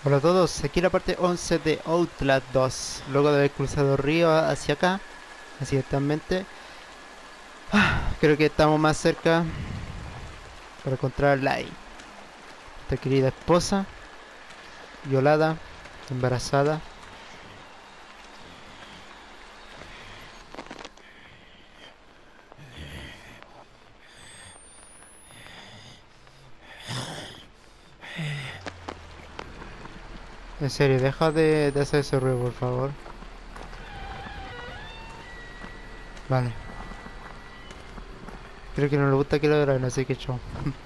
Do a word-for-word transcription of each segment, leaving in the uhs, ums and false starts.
Hola a todos, aquí la parte once de Outlast dos. Luego de haber cruzado el río hacia acá, accidentalmente, creo que estamos más cerca para encontrar a Lai, nuestra querida esposa, violada, embarazada. En serio, deja de, de hacer ese ruido, por favor. Vale. Creo que no le gusta que lo graben, así que chao.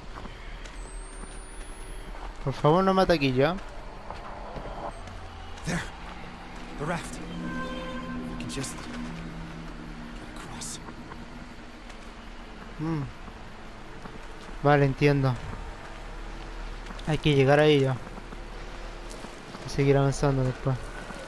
Por favor, no mata aquí ya. There, the raft. We can just get across. Mm. Vale, entiendo. Hay que llegar a ella y seguir avanzando después.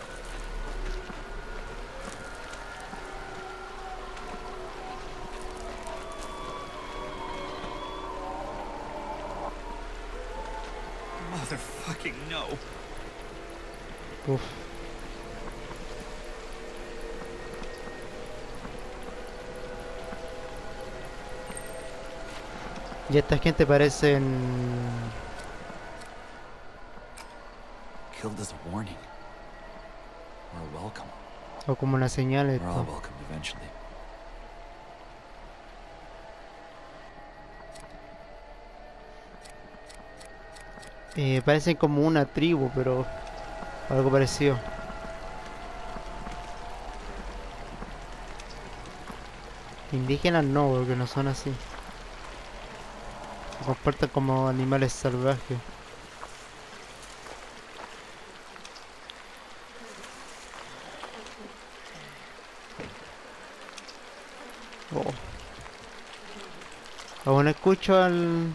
Motherfucking no. Uf. Y esta gente parecen... Killed as a warning. Or a welcome. o como una señal We're all esto. welcome eventually. Eh, parecen como una tribu, pero algo parecido. Indígenas no, porque no son así. Se comportan como animales salvajes. Oh. Aún escucho al...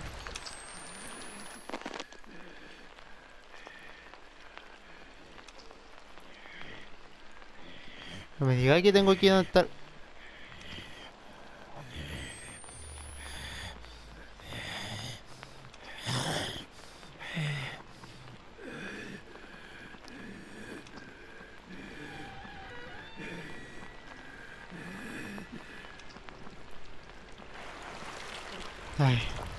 No me diga que tengo que ir donde está... Ay.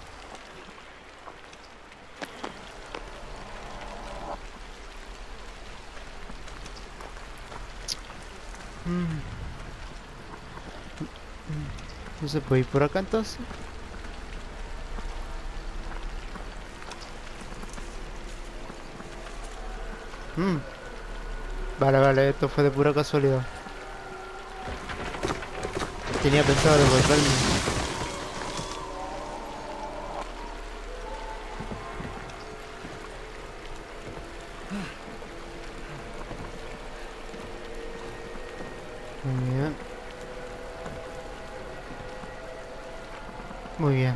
Mm. ¿No se puede ir por acá entonces? Mm. Vale, vale, esto fue de pura casualidad. Tenía pensado devolverme. Muy bien. Muy bien.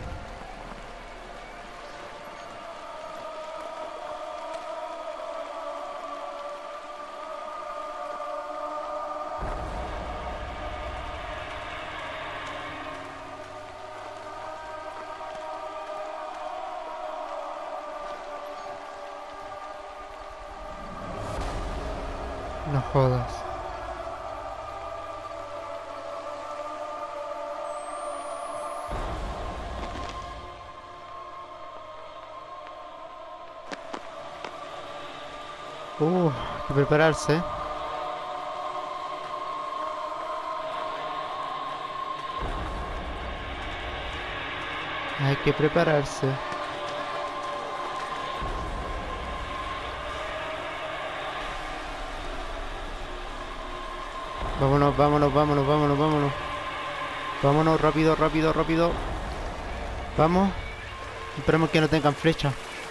No jodas. Uh, hay que prepararse. Hay que prepararse. Vámonos, vámonos, vámonos, vámonos, vámonos. Vámonos, rápido, rápido, rápido. Vamos. Esperemos que no tengan flecha.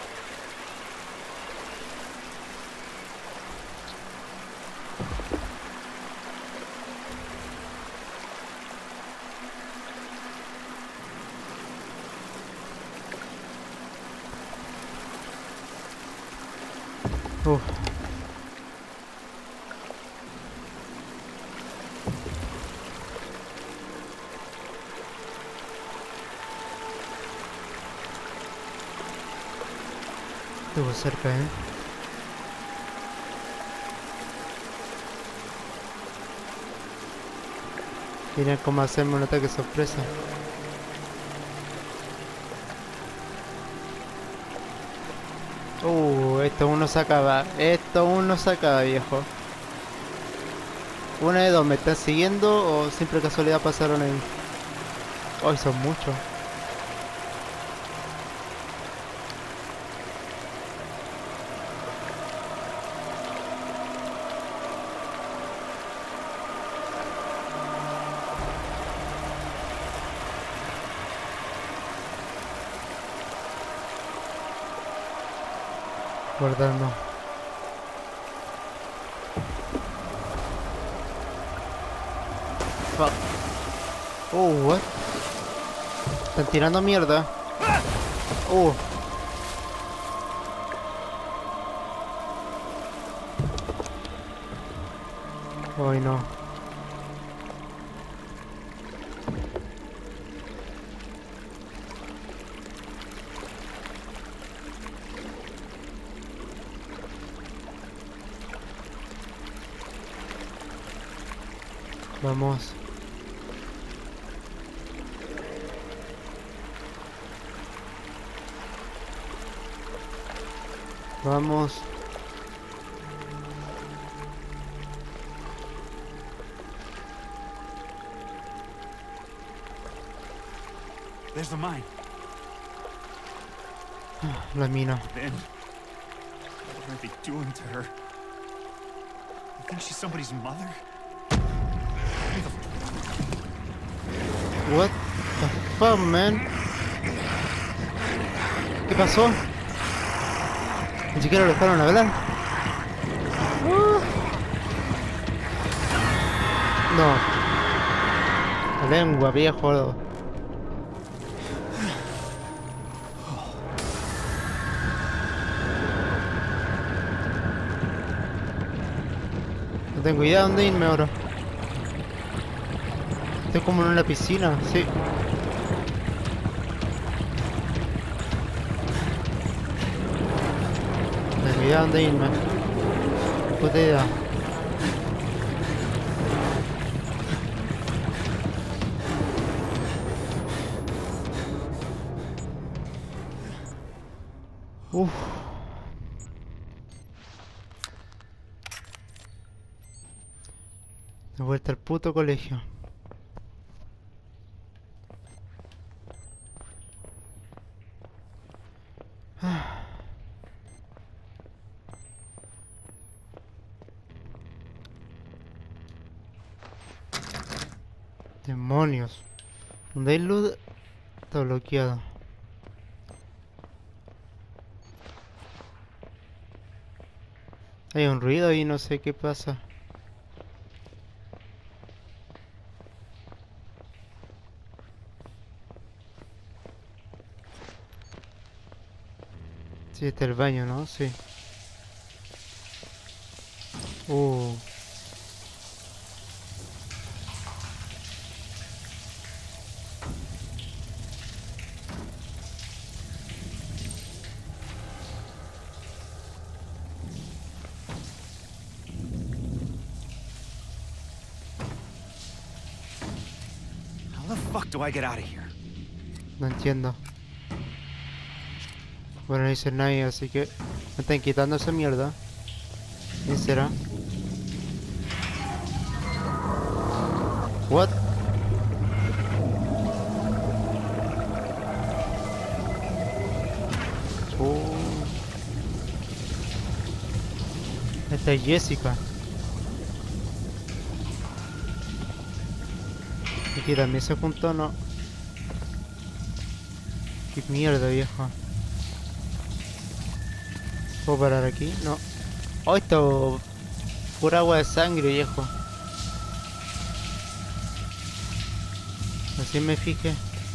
Uf. Estuvo cerca, eh. Miren cómo hacerme un ataque sorpresa. Uh, esto aún no se acaba. Esto aún no se acaba, viejo. Una de dos, ¿me están siguiendo o siempre casualidad pasaron ahí? Hoy son muchos. Guardando. Fuck. Oh, what? Están tirando mierda. Oh. Ay, no. Vamos. Vamos. There's the mine. La mina. Then, what are they doing to her? You think she's somebody's mother? What the fuck, man? ¿Qué pasó? Ni siquiera lo dejaron hablar. Uh. No. La lengua, viejo. No tengo idea de dónde irme ahora. Estoy como en una piscina, sí. No tengo idea de dónde irme. Puta idea. Uff. De vuelta al puto colegio. Demonios. Donde hay luz está bloqueado. Hay un ruido y no sé qué pasa. Sí, está el baño, ¿no? Sí. Uh. How the fuck do I get out of here? No entiendo. Bueno, no dice nadie, así que me están quitando esa mierda. ¿Quién será? What? Oh. Esta es Jessica. Aquí también se juntó, ¿no? Qué mierda, viejo. ¿Puedo parar aquí? No. Oh, esto... pura agua de sangre, viejo. Así me fijé.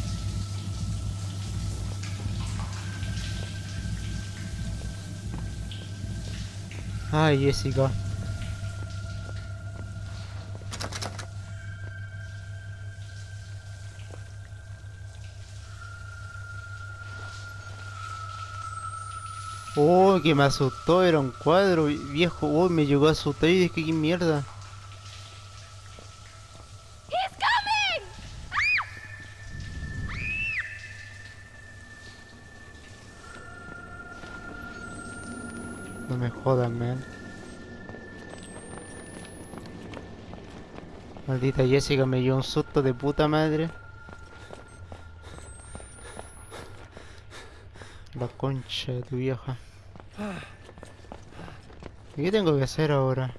Ay, Jessica. Oh, que me asustó, era un cuadro viejo. Oh, me llegó a asustar y dije, ¿qué mierda? He's coming! No me jodan, man. Maldita Jessica me dio un susto de puta madre. La concha de tu vieja. ¿Y qué tengo que hacer ahora?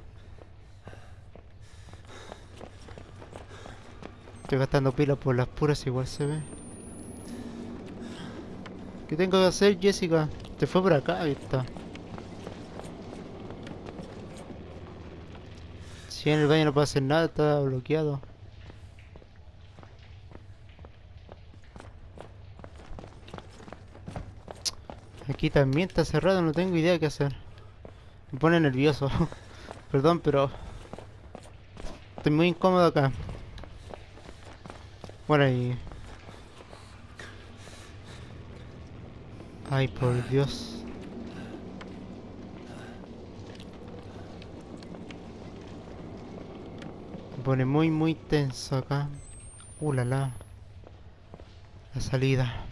Estoy gastando pilas por las puras, igual se ve. ¿Qué tengo que hacer, Jessica? Te fue por acá, ahí está. Si en el baño no puedo hacer nada, está bloqueado. Aquí también está cerrado, no tengo idea qué hacer. Me pone nervioso. Perdón, pero estoy muy incómodo acá. Bueno, y... Ay, por Dios. Me pone muy, muy tenso acá. Uh, la la. La salida.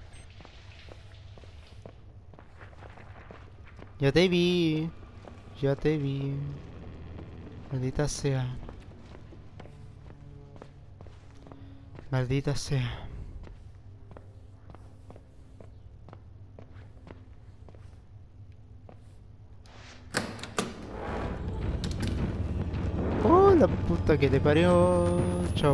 Ya te vi. Ya te vi. Maldita sea. Maldita sea. Oh, la puta que te parió. Chao.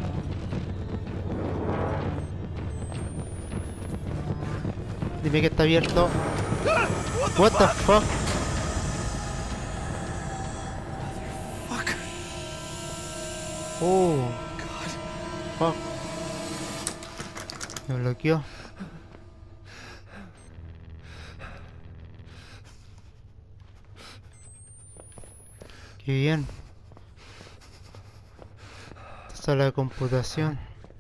Dime que está abierto. What the fuck? Fuck. Oh, God. fuck. Me bloqueó. Qué bien. Esta sala de computación.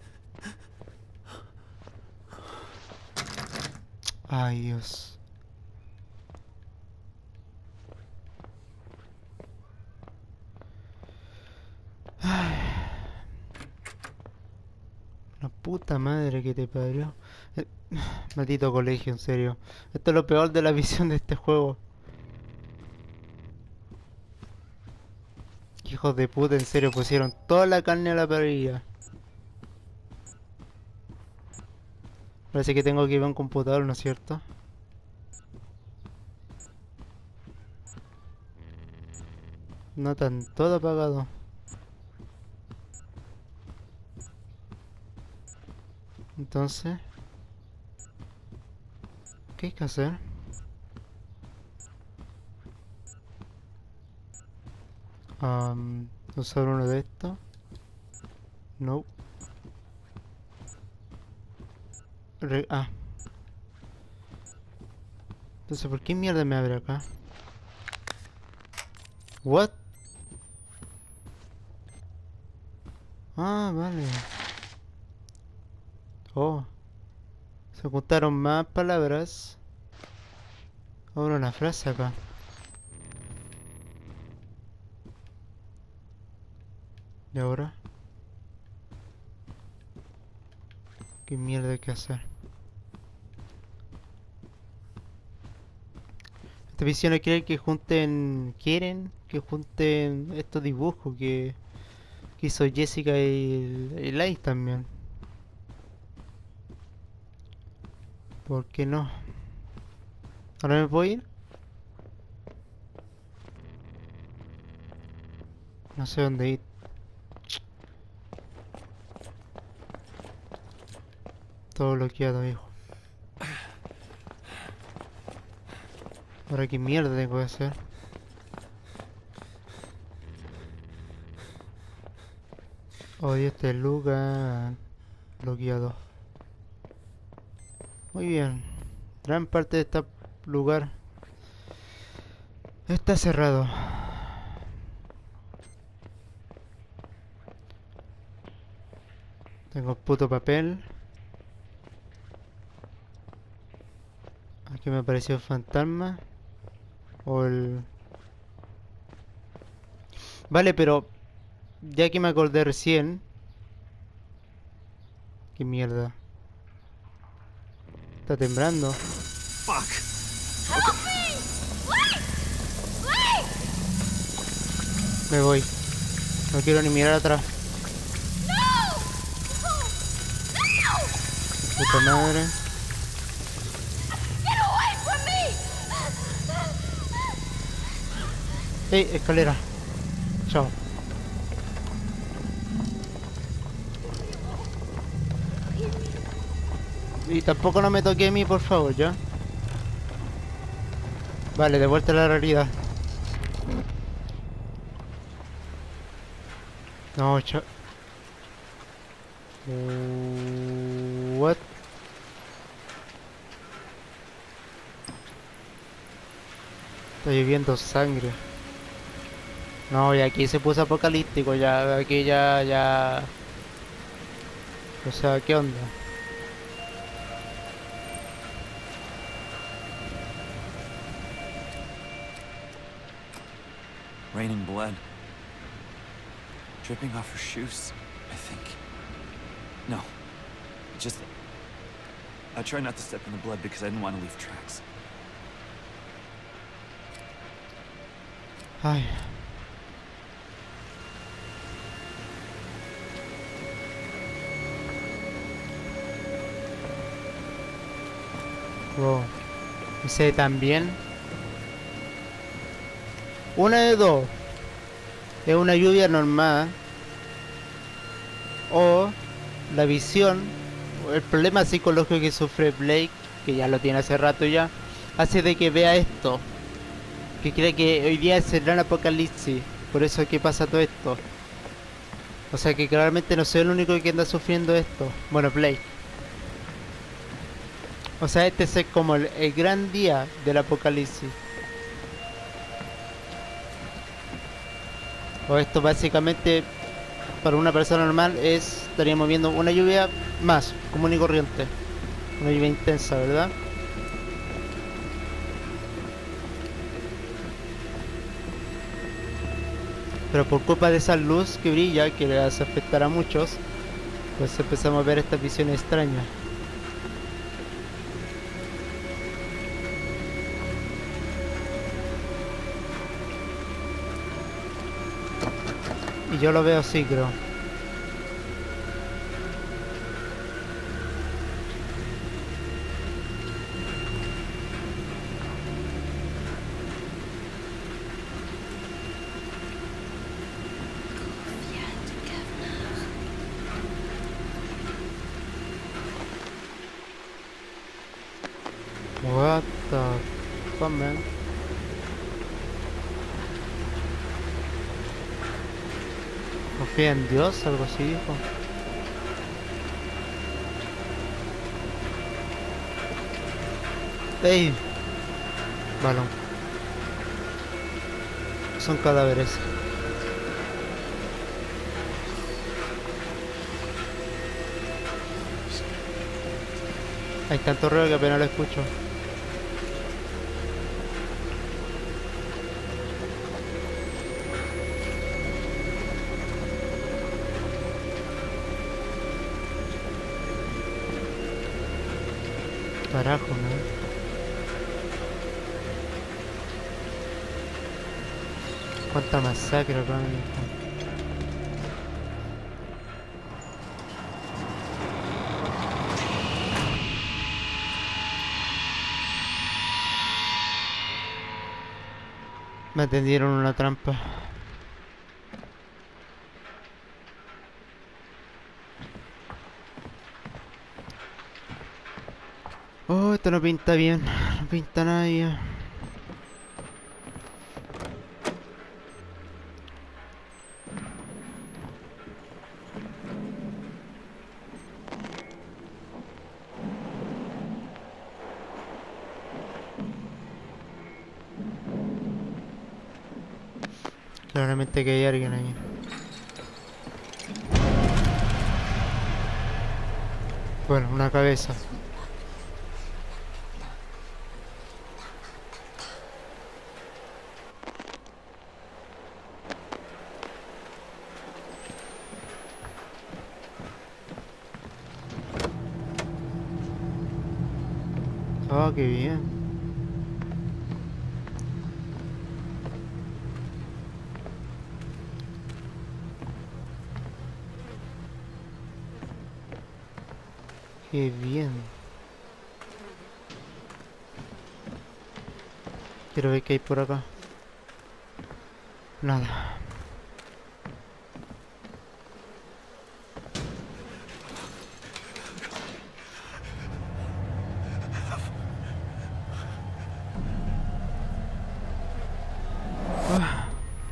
Ay, Dios. Ay. La puta madre que te parió. Eh, Maldito colegio, en serio. Esto es lo peor de la visión de este juego. Hijos de puta, en serio, pusieron toda la carne a la parrilla. Parece que tengo que ir a un computador, ¿no es cierto? No tan todo apagado. Entonces, ¿qué hay que hacer? Um, usar uno de estos. No. Re ah. Entonces, ¿por qué mierda me abre acá? What? Ah, vale. Oh. Se juntaron más palabras. Ahora una frase acá. ¿Y ahora? ¿Qué mierda hay que hacer? Esta visión quiere que junten... ¿Quieren? Que junten estos dibujos que... que hizo Jessica y el Light también. ¿Por qué no? ¿Ahora me puedo ir? No sé dónde ir. Todo bloqueado, viejo. Ahora qué mierda tengo que hacer. Odio este lugar. Bloqueado. Muy bien. Gran parte de este lugar está cerrado. Tengo puto papel. Aquí me apareció el fantasma. O el... Vale, pero... Ya que me acordé recién... ¿Qué mierda? Está temblando. Fuck. Help me! Wait! Me voy. No quiero ni mirar atrás. Puta madre. Ey, escalera. Chao. Y tampoco no me toque a mí, por favor, ¿ya? Vale, de vuelta a la realidad. No, chao. Uh, what? Está lloviendo sangre. No, y aquí se puso apocalíptico ya, aquí ya, ya... O sea, ¿qué onda? Raining blood. Dripping off her shoes, I think. No. Just... I try not to step in the blood because I didn't want to leave tracks. Ay. Wow. Ese también. Una de dos. Es una lluvia normal. O la visión. O el problema psicológico que sufre Blake, que ya lo tiene hace rato ya, hace de que vea esto. Que cree que hoy día es el gran apocalipsis. Por eso es que pasa todo esto. O sea que claramente no soy el único que anda sufriendo esto. Bueno, Blake. O sea, este es como el, el gran día del apocalipsis. O esto básicamente para una persona normal es, estaríamos viendo una lluvia más, común y corriente. Una lluvia intensa, ¿verdad? Pero por culpa de esa luz que brilla, que le hace afectar a muchos, pues empezamos a ver estas visiones extrañas. Y yo lo veo así, creo. What the fuck, man? Confía en Dios, algo así dijo. ¡Ey! Balón. Son cadáveres. Hay tanto ruido que apenas lo escucho. Carajo, ¿no? Cuánta masacre acá, mijo. Me tendieron una trampa. Oh, esto no pinta bien. No pinta nadie. Claramente que hay alguien ahí. Bueno, una cabeza. Oh, qué bien. Qué bien. Quiero ver qué hay por acá. Nada. Ah.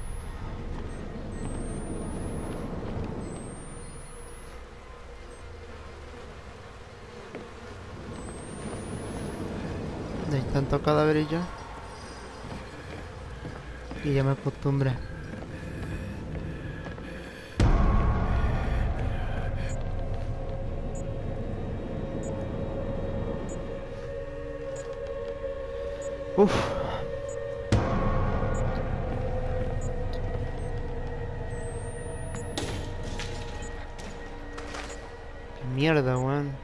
Hay tantos cadáveres ya. Y ya me acostumbré. Uf. Qué mierda, weón.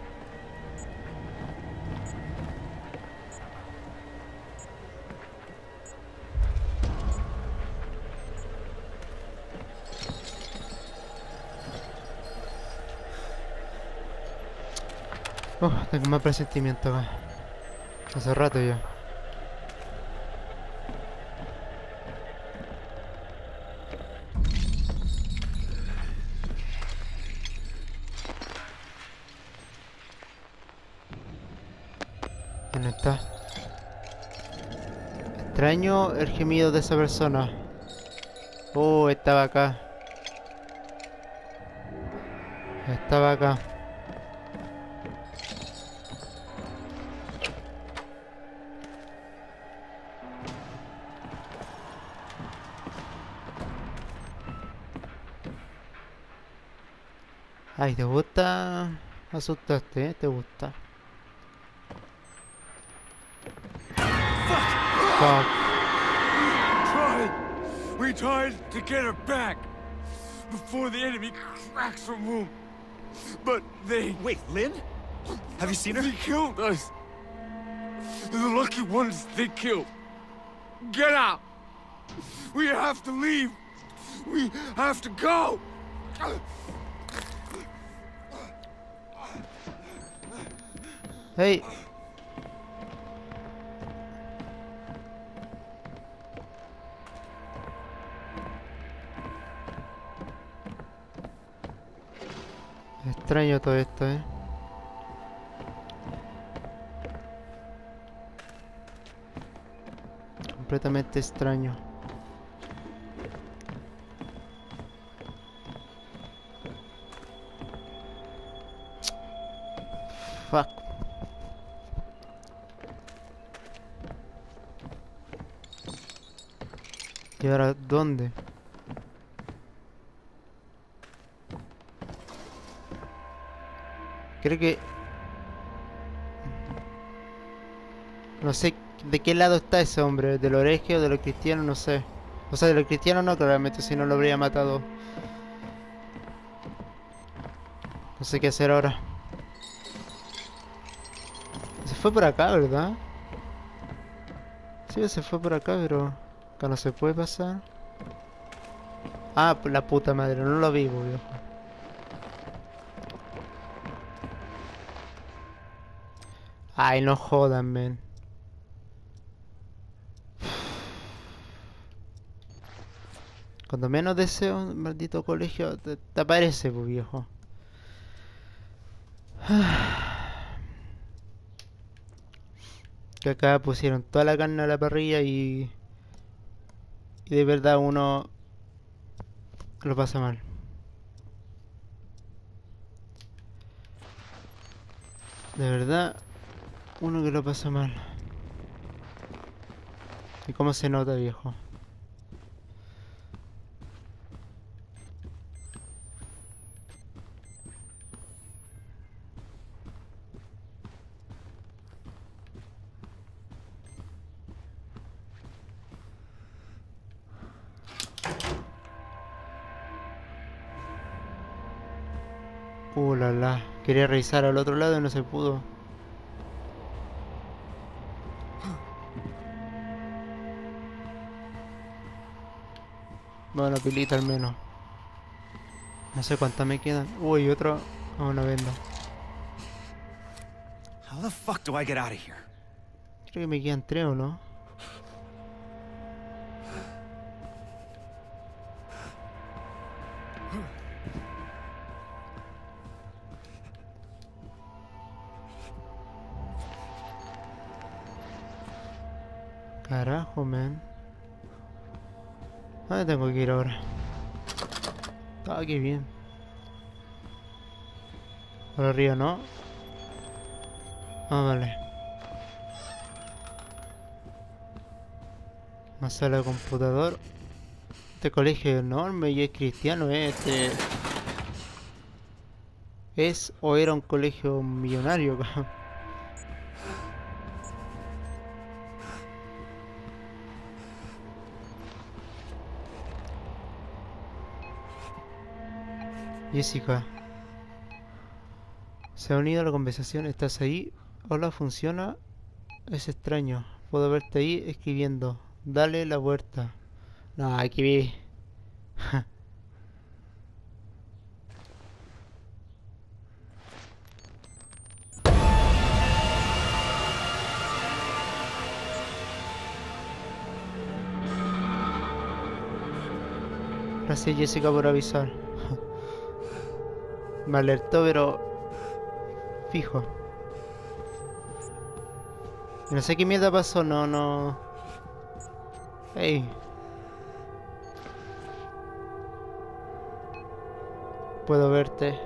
Oh, tengo más presentimiento acá. Hace rato ya. ¿Dónde está? Extraño el gemido de esa persona. Oh, estaba acá. Estaba acá. Ay, ¿te gusta? Asustaste, ¿eh? ¿Te gusta? Fuck. Tried. We tried to get her back before the enemy cracks her womb. But they... Wait, Lynn? Have you seen her? They killed us. They're the lucky ones they killed. Get out! We have to leave. We have to go. Hey. Extraño todo esto, eh. Completamente extraño. Fuck. ¿Y ahora dónde? Creo que... No sé de qué lado está ese hombre. ¿De los herejes o de los cristianos? No sé. O sea, de los cristianos no, claramente, si no lo habría matado. No sé qué hacer ahora. Se fue por acá, ¿verdad? Sí, se fue por acá, pero... Acá no se puede pasar. Ah, la puta madre, no lo vi, viejo. Ay, no jodan, men. Cuando menos deseo un maldito colegio, te, te aparece, pues, viejo. Que acá pusieron toda la carne a la parrilla y... Y de verdad uno... Lo pasa mal. De verdad, uno que lo pasa mal. ¿Y cómo se nota, viejo? Uh, la la. Quería revisar al otro lado y no se pudo. Bueno, pilita al menos. No sé cuántas me quedan. Uy, otro. A una venda. How the fuck do I get out of here? Creo que me quedan tres, ¿o no? Carajo, man. ¿A dónde tengo que ir ahora? Ah, qué bien. Por arriba, ¿no? Ah, vale. Más sala de computador. Este colegio es enorme y es cristiano, ¿eh? Este... ¿Es o era un colegio millonario? Jessica. Se ha unido a la conversación. ¿Estás ahí? Hola, funciona. Es extraño. Puedo verte ahí escribiendo. Dale la vuelta. No, aquí vi. Gracias, Jessica, por avisar. Me alertó, pero... fijo. No sé qué mierda pasó, no, no... Hey. Puedo verte.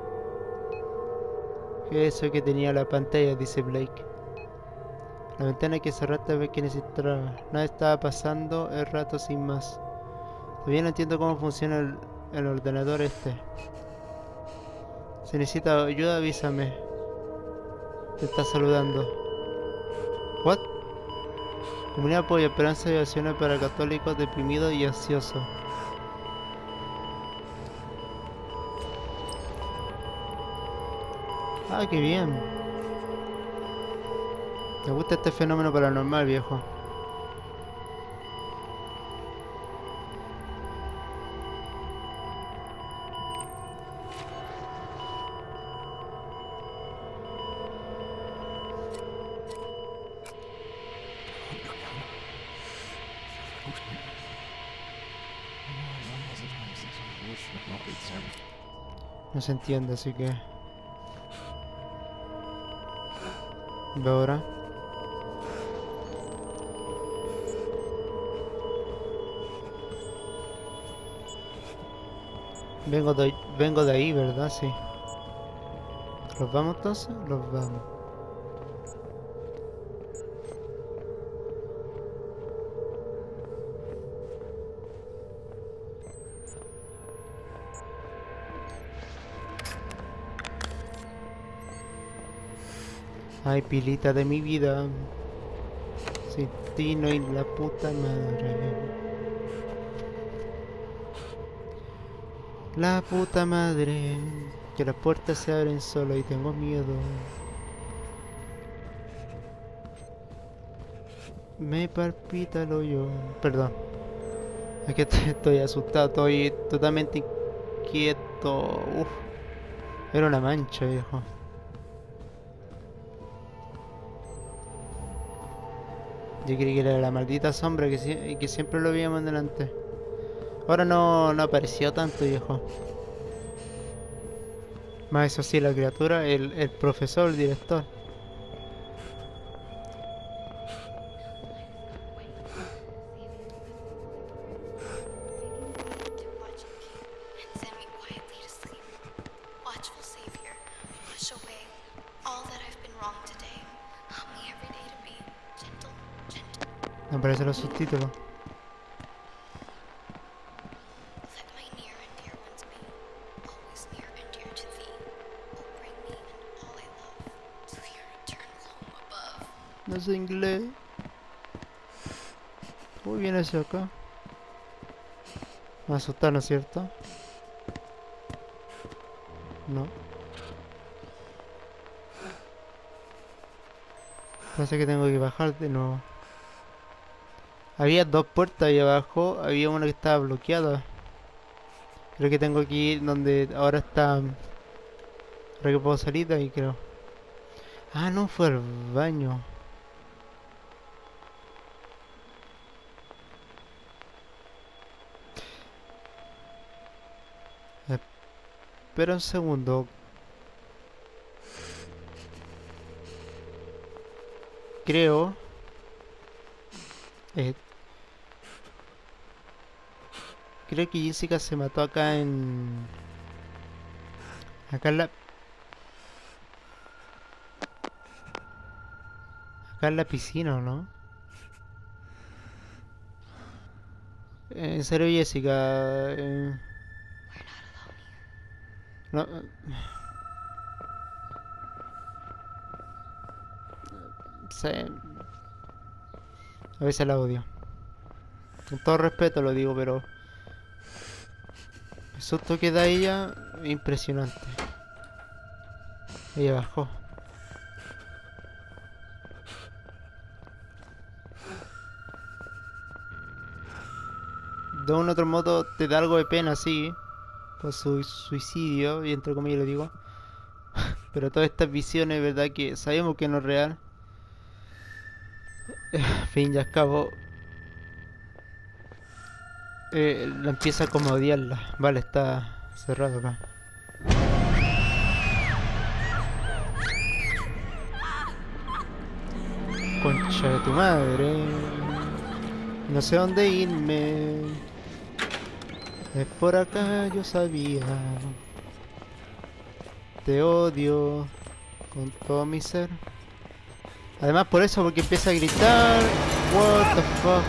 ¿Qué es eso que tenía la pantalla? Dice Blake. La ventana que cerraste a ver que necesitaba. Nada estaba pasando el rato sin más. Todavía no entiendo cómo funciona el, el ordenador este. Si necesita ayuda, avísame. Te está saludando. ¿What? Comunidad apoyo, esperanza y oraciones para católicos deprimidos y ansiosos. Ah, qué bien. Me gusta este fenómeno paranormal, viejo. No se entiende, así que... ¿Ve ahora? Vengo de, vengo de ahí, ¿verdad? Sí. ¿Los vamos entonces? Los vamos. Ay, pilita de mi vida. Sin ti no hay la puta madre. La puta madre. Que las puertas se abren solo y tengo miedo. Me palpita el hoyo. Perdón. Es que estoy asustado. Estoy totalmente inquieto. Uf. Era una mancha, viejo. Yo creí que era la maldita sombra que, si que siempre lo veíamos delante. Ahora no, no apareció tanto, viejo. Más eso sí, la criatura, el, el profesor, el director. Me aparecen los subtítulos. No sé inglés. Muy bien hacia acá. Me asustaron, ¿no es cierto? No. Parece que tengo que bajar de nuevo. Había dos puertas ahí abajo, había una que estaba bloqueada. Creo que tengo que ir donde ahora está... Ahora que puedo salir de ahí, creo. Ah, no, fue al baño. Espera un segundo. Creo... Eh, creo que Jessica se mató acá en... Acá en la... Acá en la piscina, ¿o no? Eh, En serio, Jessica... eh, no... eh, sé... A veces la odio. Con todo respeto lo digo, pero... El susto que da ella... Impresionante. Ella bajó. De un otro modo te da algo de pena, sí. Por su suicidio, y entre comillas lo digo. Pero todas estas visiones, verdad que sabemos que no es real. Al fin y al cabo, eh, la empieza como a odiarla. Vale, está cerrado acá. Concha de tu madre. No sé dónde irme. Es por acá, yo sabía. Te odio con todo mi ser. Además por eso, porque empieza a gritar. What the fuck.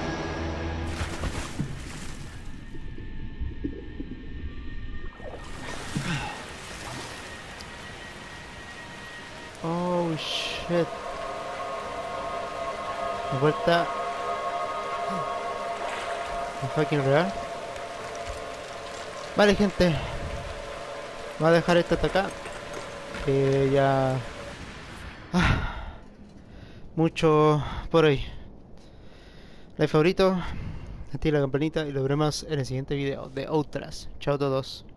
Oh shit. De vuelta. ¿Es fucking real? Vale, gente. Voy a dejar esto hasta acá. Que ya... Ah, mucho por hoy. Like favorito, activa la campanita y lo veremos en el siguiente video de Outlast. Chao a todos.